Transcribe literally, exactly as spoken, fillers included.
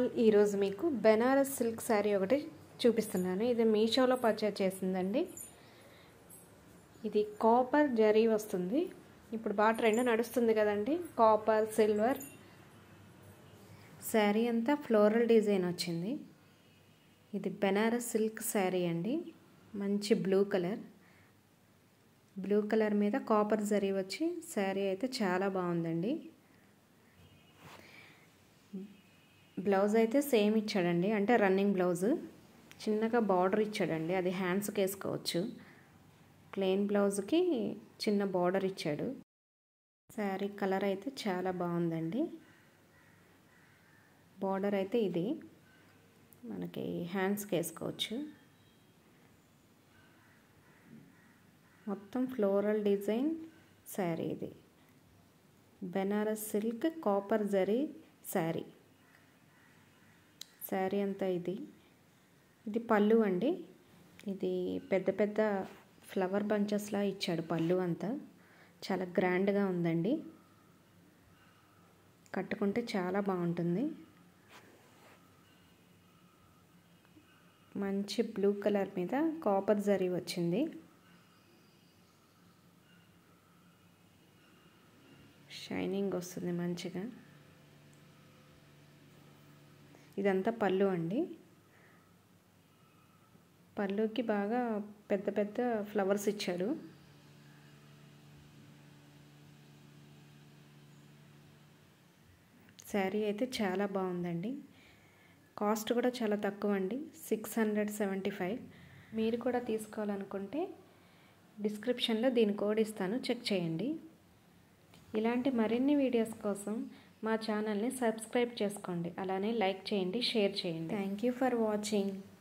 ఈరోజు మీకు బెనారస్ సిల్క్ శారీ ఒకటి చూపిస్తున్నాను. ఇది మీషోలో పర్చేజ్ చేసిందండి. ఇది కాపర్ జరీ వస్తుంది. ఇప్పుడు బాగా ట్రెండ్ నడుస్తుంది కదండి, కాపర్ సిల్వర్. శారీ అంతా ఫ్లోరల్ డిజైన్ వచ్చింది. ఇది బెనారస్ సిల్క్ శారీ అండి. మంచి బ్లూ కలర్ బ్లూ కలర్ మీద కాపర్ జరీ వచ్చి శారీ అయితే చాలా బాగుందండి. బ్లౌజ్ అయితే సేమ్ ఇచ్చాడండి, అంటే రన్నింగ్ బ్లౌజ్. చిన్నగా బార్డర్ ఇచ్చాడండి, అది హ్యాండ్స్కి వేసుకోవచ్చు. ప్లెయిన్ బ్లౌజ్కి చిన్న బార్డర్ ఇచ్చాడు. శారీ కలర్ అయితే చాలా బాగుందండి. బార్డర్ అయితే ఇది మనకి హ్యాండ్స్కి వేసుకోవచ్చు. మొత్తం ఫ్లోరల్ డిజైన్ శారీ. ఇది బెనారస్ సిల్క్ కాపర్ జరీ శారీ. శారీ అంతా ఇది ఇది పళ్ళు అండి. ఇది పెద్ద పెద్ద ఫ్లవర్ బంచెస్లా ఇచ్చాడు. పళ్ళు అంతా చాలా గ్రాండ్గా ఉందండి. కట్టుకుంటే చాలా బాగుంటుంది. మంచి బ్లూ కలర్ మీద కాపర్ జరీ వచ్చింది. షైనింగ్ వస్తుంది మంచిగా. ఇదంతా పళ్ళు అండి. పళ్ళుకి బాగా పెద్ద పెద్ద ఫ్లవర్స్ ఇచ్చాడు. శారీ అయితే చాలా బాగుందండి. కాస్ట్ కూడా చాలా తక్కువ అండి, సిక్స్ హండ్రెడ్ సెవెంటీ ఫైవ్. మీరు కూడా తీసుకోవాలనుకుంటే డిస్క్రిప్షన్లో దీని కోడ్ ఇస్తాను, చెక్ చేయండి. ఇలాంటి మరిన్ని వీడియోస్ కోసం మా ఛానల్ని సబ్స్క్రైబ్ చేసుకోండి. అలానే లైక్ చేయండి, షేర్ చేయండి. Thank you for watching.